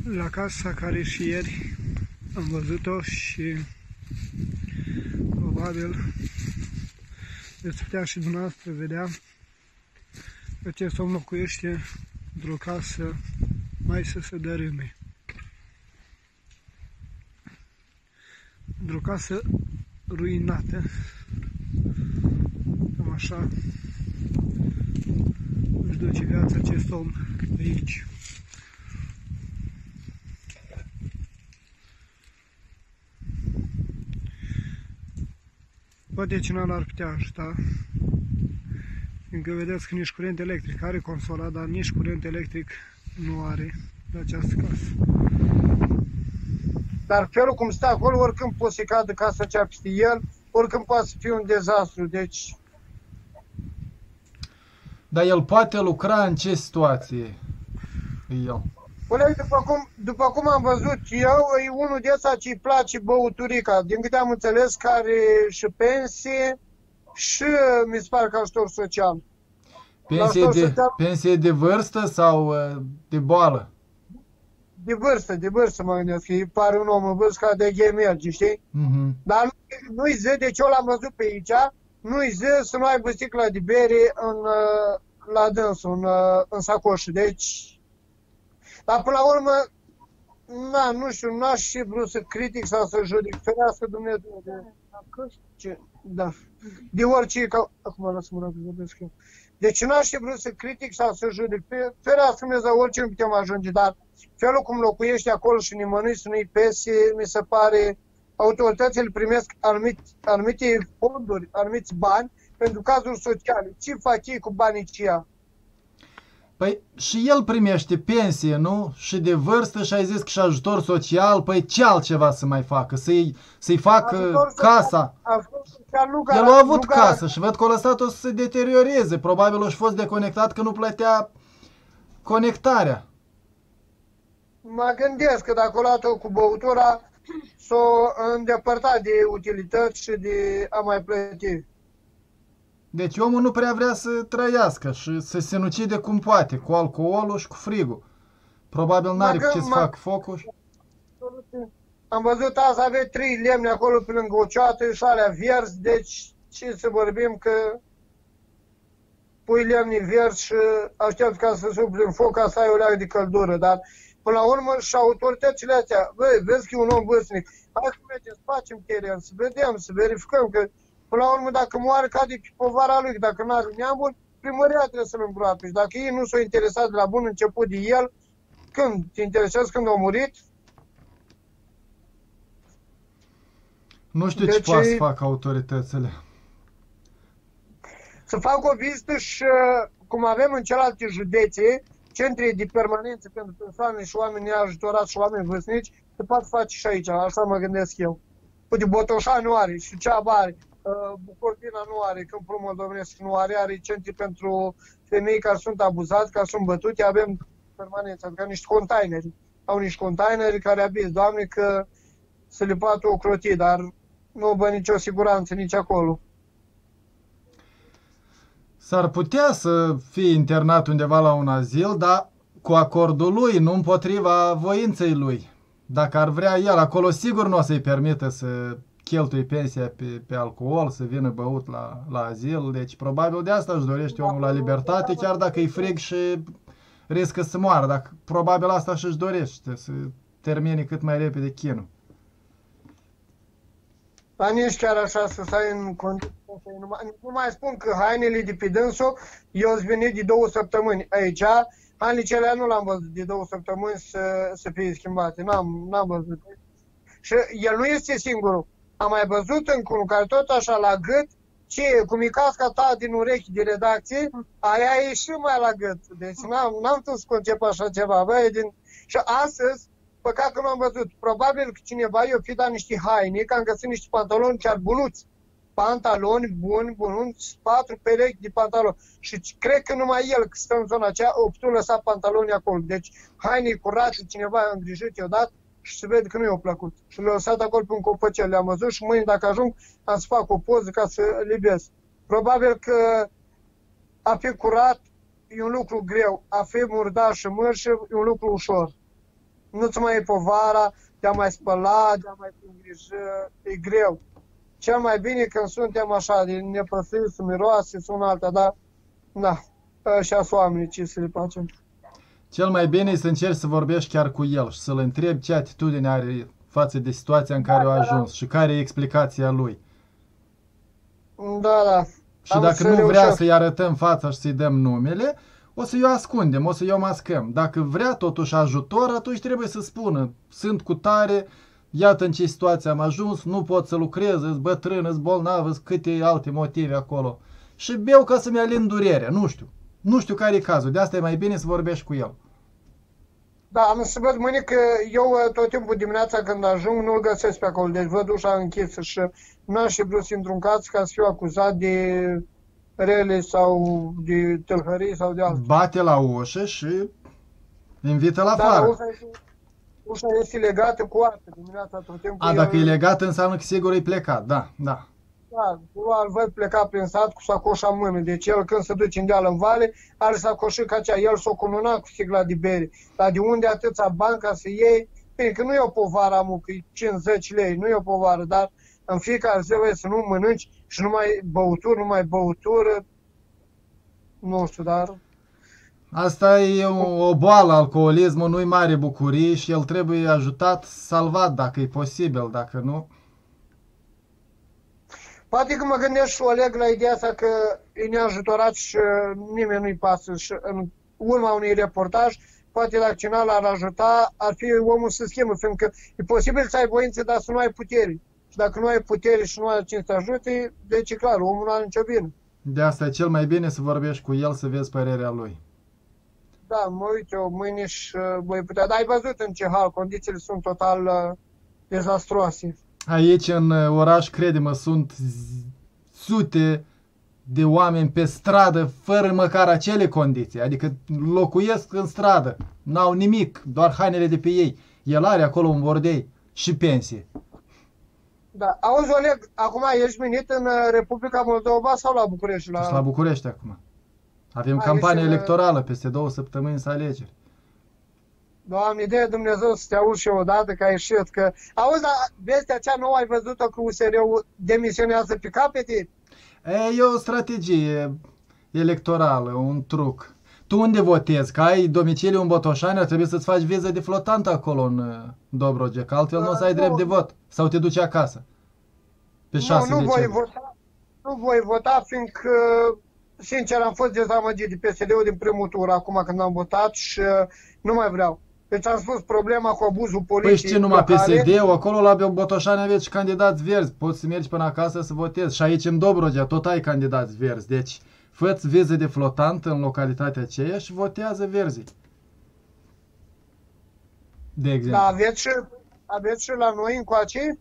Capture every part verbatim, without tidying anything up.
la casa care și ieri am văzut-o și probabil veți putea și dumneavoastră vedea că acest om locuiește într-o casă mai să se dărâme. Într-o casă ruinată. Cam așa își duce viața acest om aici. Poate cineva l-ar putea ajuta, fiindcă vedeți că nici curent electric are consola, dar nici curent electric nu are de această casă. Dar felul cum stă acolo, oricând poate să cadă casa cea peste el, oricând poate să fie un dezastru, deci... Dar el poate lucra în ce situație? El. Păi, după cum, după cum am văzut eu, e unul de ăsta ce îi place băuturica, din câte am înțeles, care și pensie și mi se pare că ajutor social. Pensie de, social... pensie de vârstă sau de boală? De vârstă, de vârstă mă gândesc, că îi pare un om în vârstă ca de ghe merge, știi? Mm-hmm. Dar nu-i zi, deci eu l-am văzut pe aici, nu-i zi să nu aibă sticla de bere în, la dânsul, în, în sacoșă, deci... Dar până la urmă, na, nu știu, n-aș și vrut să critic sau să judec, ferească Dumnezeu de... Ce? Da. De orice, ca... Acum lasă-mă dacă vorbesc eu. Deci n-aș și vrut să critic sau să judec, ferească Dumnezeu, orice nu putem ajunge, dar felul cum locuiește acolo și nimănui să nu-i pese, mi se pare, autoritățile primesc anumite, anumite fonduri, anumiți bani pentru cazuri sociale. Ce fac ei cu banii aceia? Păi și el primește pensie, nu? Și de vârstă și ai zis că și ajutor social, păi ce altceva să mai facă? Să-i să-i facă ajutor casa? Social, nu el a avut casă și văd că a lăsat-o să se deterioreze. Probabil a fost deconectat că nu plătea conectarea. Mă gândesc că dacă o luat-o cu băutura, s-o îndepărtat de utilități și de a mai plăti. Deci omul nu prea vrea să trăiască și să se sinucide cum poate, cu alcoolul și cu frigul. Probabil n-are cu ce să facă focul. Am văzut azi avea trei lemne acolo pe lângă o ceată și alea verzi, deci ce să vorbim că pui lemne verzi și aștept ca să supli în foc ca să ai o leagă de căldură, dar până la urmă și autoritățile astea, băi, vezi că e un om vârstnic, hai să mergem să facem teren, să vedem, să verificăm că până la urmă, dacă moare, cade pe povara lui, dacă nu are neamuri, primăria trebuie să-l îngroape. Și dacă ei nu s-au interesat de la bun început de el, când? Te interesează când a murit? Nu știu deci, ce poate să facă autoritățile. Să facă o vizită și, cum avem în celelalte județe, centre de permanență pentru persoane și oameni neajutorați și oameni vârstnici, se poate face și aici, așa mă gândesc eu. Uite, Botoșani nu are, Suceava are, Bucovina nu are, Câmpul Moldovenesc nu are, are centri pentru femei care sunt abuzați, care sunt bătute, avem permanență, adică niște containeri. Au niște containeri care abis, Doamne, că se le poate ocroti, dar nu bă nicio siguranță nici acolo. S-ar putea să fie internat undeva la un azil, dar cu acordul lui, nu împotriva voinței lui. Dacă ar vrea el, acolo sigur nu o să-i permită să cheltuie pensia pe, pe alcool, să vină băut la, la azil. Deci probabil de asta își dorește omul la libertate, chiar dacă e frig și riscă să moară. Dacă, probabil asta și-și dorește, să termine cât mai repede chinul. Dar nici chiar așa să stai în condiții. Nu mai spun că hainele de pe dânsul, eu îți venit de două săptămâni aici. Hainele celea nu l-am văzut de două săptămâni să, să fie schimbate. N-am, n-am văzut. Și el nu este singurul. Am mai văzut încă unul care tot așa la gât, ce cum e casca ta din urechi de redacție, aia e și mai la gât. Deci n-am tu să concep așa ceva. Bă, din... Și astăzi, păcat că nu am văzut, probabil că cineva i-a fi dat niște haine, că am găsit niște pantaloni chiar buluți. Pantaloni buni, buni, patru perechi de pantaloni. Și cred că numai el, că stă în zona aceea, a putut lăsa pantaloni acolo. Deci haine curate, cineva a îngrijit, i-a dat și se vede că nu i-a plăcut. Și le-a lăsat acolo pe un copăcel, le-am văzut și mâine dacă ajung am să fac o poză ca să libez. Probabil că a fi curat e un lucru greu, a fi murdar și mărșă e un lucru ușor. nu-ți mai e povara de a mai spăla, de a mai fi grijă, e greu. Cel mai bine când suntem așa, de nepăsări, să miroase, să una alta, dar, da, ăștia sunt oamenii, ce să le facem. Cel mai bine e să încerci să vorbești chiar cu el și să-l întrebi ce atitudine are față de situația în care Da, a da, ajuns și care e explicația lui. Da, da. Și Am dacă să nu vrea reușesc. să-i arătăm fața și să-i dăm numele, o să-i o ascundem, o să-i o mascăm. Dacă vrea totuși ajutor, atunci trebuie să spună: sunt cu tare, iată în ce situație am ajuns, nu pot să lucrez, îs bătrân, îs bolnav, îs câte alte motive acolo. Și beau ca să-mi alin durerea, nu știu. Nu știu care e cazul, de asta e mai bine să vorbești cu el. Da, am să văd mâine că eu tot timpul dimineața când ajung nu-l găsesc pe acolo, deci văd ușa închisă și n-am și vrut să intru în casă ca să fiu acuzat de rele sau de tâlhării sau de altceva. Bate la ușă și invită la Da, afară. ușa este, ușa este legată cu artă dimineața tot timpul. A, eu- dacă e legat, înseamnă că sigur e plecat, da, da. Da, eu îl văd pleca prin sat cu sacoșa în mână. Deci el când se duce în deal în vale, are sacoșă ca cea. El s-o cununa cu sticla de bere. Dar de unde atâția bani ca să iei? Bine, că nu e o povară, amu, că e cincizeci lei, nu e o povară, dar în fiecare zi vrei să nu mănânci și numai băutură, numai băutură. Nu știu, dar... Asta e o, o boală, alcoolismul, nu-i mare bucurie și el trebuie ajutat, salvat dacă e posibil, dacă nu... Poate că mă gândesc și Oleg la ideea asta că e neajutorat și nimeni nu-i pasă și în urma unui reportaj, poate dacă cineva l-ar ajuta, ar fi omul să schimbe, fiindcă e posibil să ai voință, dar să nu ai putere. Și dacă nu ai putere și nu ai cine să te ajute, deci e clar, omul nu are nicio vină. De asta e cel mai bine să vorbești cu el, să vezi părerea lui. Da, mă uit eu mâine și uh, voi putea. Dar ai văzut în ce hal, condițiile sunt total uh, dezastroase. Aici, în oraș, crede-mă, sunt z- sute de oameni pe stradă, fără măcar acele condiții. Adică locuiesc în stradă, n-au nimic, doar hainele de pe ei. El are acolo un bordei și pensie. Da, auzi Oleg, acum ești venit în uh, Republica Moldova sau la București? La, la București acum. Avem Hai, campanie ești în- electorală, peste două săptămâni să alegeri. Doamne, de Dumnezeu să te auzi și eu odată că ai ieșit, că... Auzi, dar vestea cea nouă ai văzut-o că U S R-ul demisionează pe capete? E, e o strategie electorală, un truc. Tu unde votezi? Că ai domiciliu în Botoșani, ar trebui să-ți faci viză de flotant acolo în uh, Dobrogea, că altfel nu o să ai Nu. drept de vot. Sau te duci acasă. Pe șase Nu, nu voi decembrie. vota, nu voi vota, fiindcă, sincer, am fost dezamăgit de P S D-ul din primul tur, acum când am votat și uh, nu mai vreau. Deci am spus problema cu abuzul Păi politic. și ce numai locale. P S D-ul, acolo la Botoșani aveți și candidați verzi. Poți să mergi până acasă să votezi. Și aici în Dobrogea tot ai candidați verzi. Deci fă-ți viză de flotant în localitatea aceea și votează verzii. De exemplu. Da, aveți și, aveți și la noi încoace?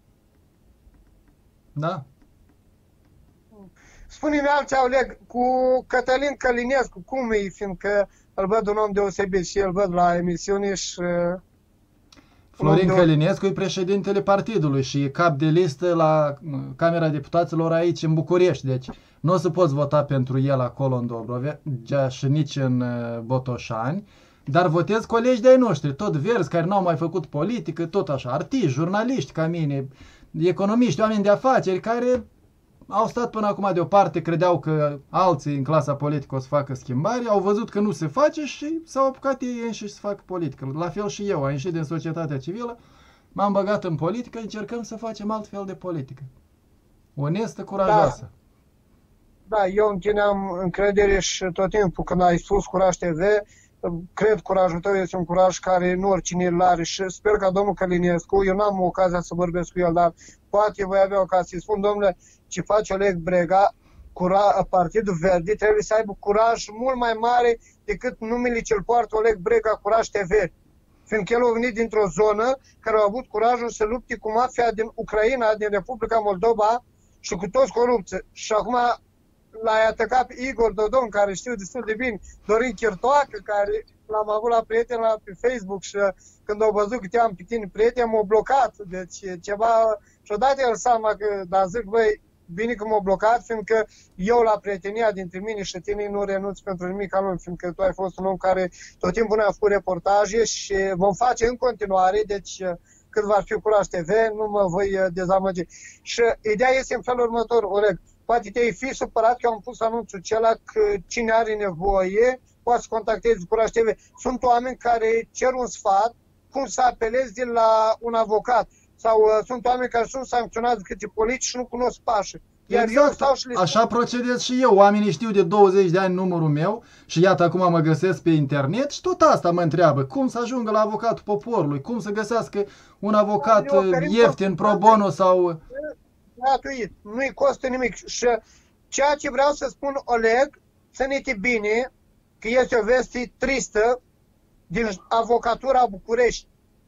Da? Spune-mi altceva, Oleg, cu Cătălin Călinescu, cum e, fiindcă îl văd un om deosebit și îl văd la emisiune și... uh, Florin un om Călinescu e președintele partidului și e cap de listă la uh, Camera Deputaților aici în București. Deci nu o să poți vota pentru el acolo în Dobrogea și nici în uh, Botoșani, dar votezi colegi de-ai noștri, tot verzi, care n-au mai făcut politică, tot așa, artiști, jurnaliști ca mine, economiști, oameni de afaceri care au stat până acum deoparte, credeau că alții în clasa politică o să facă schimbări, au văzut că nu se face și s-au apucat ei înșiși să facă politică. La fel și eu, am ieșit din societatea civilă, m-am băgat în politică, încercăm să facem alt fel de politică. Onestă, curajoasă. Da, eu în tine am încredere și tot timpul când ai spus Curaj T V, cred curajul tău este un curaj care nu oricine îl are și sper ca domnul Călinescu, eu n-am ocazia să vorbesc cu el, dar poate voi avea ocazia să-i spun, domnule, ce face Oleg Brega, cura, Partidul Verde trebuie să aibă curaj mult mai mare decât numele ce-l poartă Oleg Brega, Curaj T V. Fiindcă el a venit dintr-o zonă care a avut curajul să lupte cu mafia din Ucraina, din Republica Moldova și cu toți corupți. Și acum l-ai atacat pe Igor Dodon, care știu destul de bine, Dorin Chirtoacă, care l-am avut la prieten la, pe Facebook și când au văzut că te am pe tine prieten, m-au blocat. Deci ceva, și-o dat el seama că, dar zic, băi, bine că m-au blocat, fiindcă eu la prietenia dintre mine și tine nu renunț pentru nimic al lui, fiindcă tu ai fost un om care tot timpul ne-a făcut reportaje și vom face în continuare, deci cât va fi Curaj T V, nu mă voi dezamăgi. Și ideea este în felul următor, Oleg, poate te-ai fi supărat că am pus anunțul acela că cine are nevoie poate să contacteze Curaj T V. Sunt oameni care cer un sfat, cum să apelezi de la un avocat. Sau uh, sunt oameni care sunt sancționați de câte politici și nu cunosc pașii. Iar exact, eu stau și le așa procedez și eu. Oamenii știu de douăzeci de ani numărul meu și iată acum mă găsesc pe internet și tot asta mă întreabă. Cum să ajungă la avocatul poporului? Cum să găsească un avocat ieftin, pro bono sau... Gratuit, nu-i costă nimic. Și ceea ce vreau să spun, Oleg, ține-te bine, că este o veste tristă din avocatura București.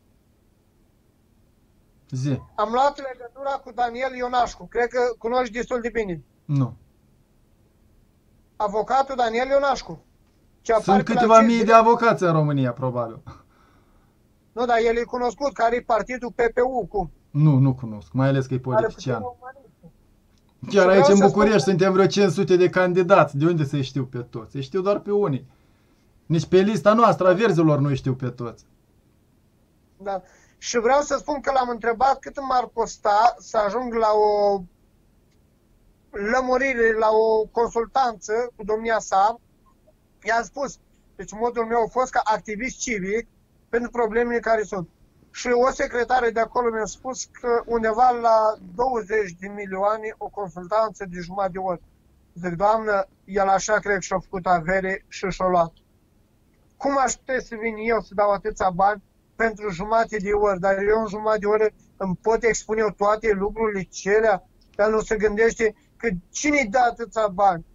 Zi. Am luat legătura cu Daniel Ionașcu. Cred că cunoști destul de bine. Nu. Avocatul Daniel Ionașcu. Sunt câteva mii de avocați în România, probabil. Nu, dar el e cunoscut, care e partidul P P U. Cum? Nu, nu cunosc, mai ales că e politician. Chiar aici în București suntem vreo cinci sute de candidați. De unde să-i știu pe toți? Îi știu doar pe unii. Nici pe lista noastră a verzilor nu îi știu pe toți. Da. Și vreau să spun că l-am întrebat cât m-ar costa să ajung la o lămurire, la o consultanță cu domnia sa. I-am spus, deci modul meu a fost ca activist civic pentru problemele care sunt. Și o secretară de acolo mi-a spus că undeva la douăzeci de milioane o consultanță de jumătate de oră. Zic, doamnă, el așa cred că și-a făcut avere și și-a luat. Cum aș putea să vin eu să dau atâția bani pentru jumătate de oră, dar eu în jumătate de oră îmi pot expune eu toate lucrurile celea, dar nu se gândește că cine-i dă atâția bani?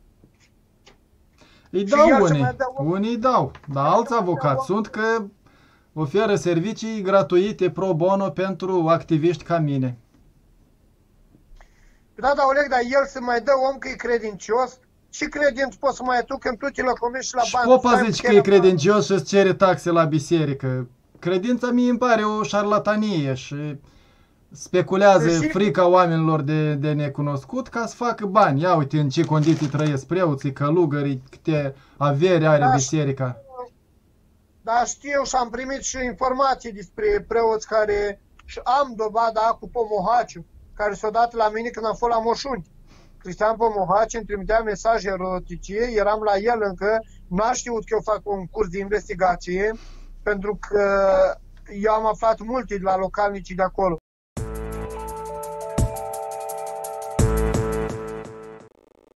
Îi dau unii, unii îi dau, dar alți avocați sunt că oferă servicii gratuite pro bono pentru activiști ca mine. Da, da, Oleg, dar el se mai dă om că e credincios? Ce credință poți să mai ai tu când tu te lăcomești la bani? Și popa zici că e credincios și îți cere taxe la biserică. Credința mie îmi pare o șarlatanie și speculează și... frica oamenilor de, de necunoscut ca să facă bani. Ia uite în ce condiții trăiesc preoții, călugării, câte avere are da, biserica. Da, știu și am primit și informații despre preoți care... Și am dovada cu Pomohaciu, care s-a dat la mine când am fost la Moșuni. Cristian Pomohaci îmi trimitea mesaje erotice, eram la el încă, nu a știut că eu fac un curs de investigație, pentru că eu am aflat multe de la localnicii de acolo.